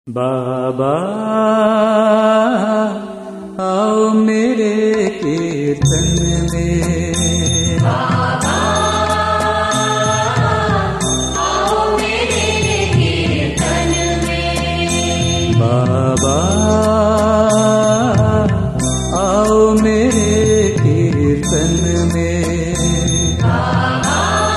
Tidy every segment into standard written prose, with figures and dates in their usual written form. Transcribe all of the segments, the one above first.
बाबा आओ मेरे कीर्तन में, बाबा आओ मेरे कीर्तन में, बाबा आओ मेरे कीर्तन में, बाबा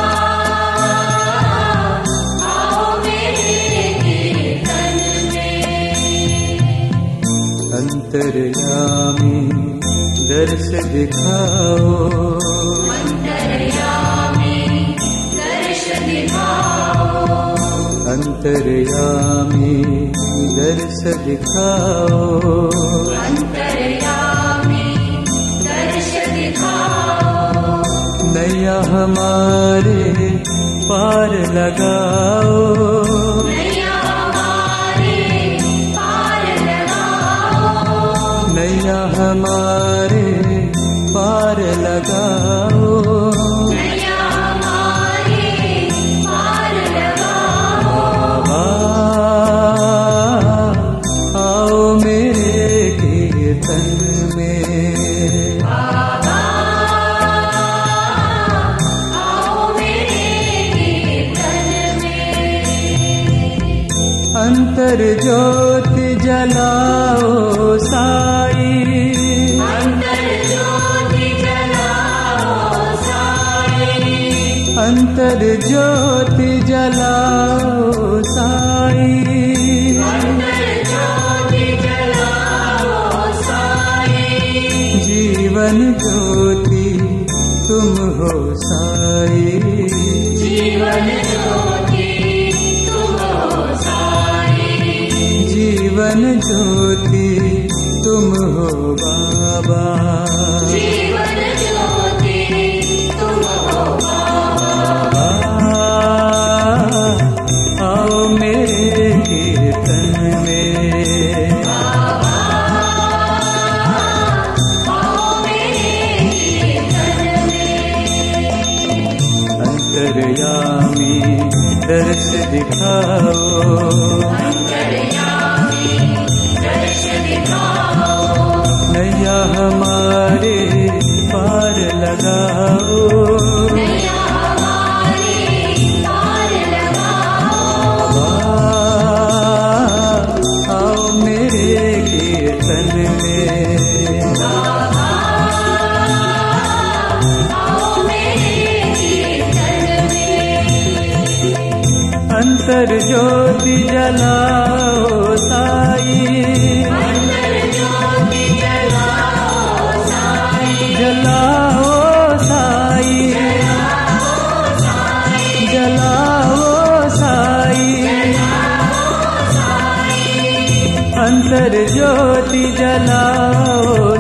आओ मेरे कीर्तन में। अंतर्यामी दर्श दिखाओ, अंतर्यामी दर्श दिखाओ, अंतर्यामी दर्श दिखाओ, अंतर्यामी दर्श दिखाओ। नैया हमारे पार लगाओ, नैया हमारे पार लगाओ, नैया हमारे पार लगाओ, नैया हमारे पार लगाओ। बाबा आओ मेरे कीर्तन में, बाबा आओ मेरे कीर्तन में। अंतर ज्योति जलाओ साई, अंतर ज्योति जलाओ साई, अंतर ज्योति जलाओ साई, अंतर ज्योति जलाओ साई। जीवन ज्योति तुम हो साई, जीवन ज्योति तुम हो साई, जीवन ज्योति तुम हो बाबा, जीवन ज्योति तुम हो बाबा। आओ मेरे कीर्तन में, बाबा आओ मेरे कीर्तन में। अंतर्यामी दर्श दिखाओ, अंतर्यामी दर्श दिखाओ, नैया हमारे पार लगाओ, नैया हमारे पार लगाओ। बाबा आओ मेरे कीर्तन में, बाबा आओ मेरे कीर्तन में। अंतर ज्योति जलाओ साई, अंतर ज्योति जलाओ साई, जलाओ साई, जलाओ साई, जलाओ साई, जलाओ साई। अंतर ज्योति जलाओ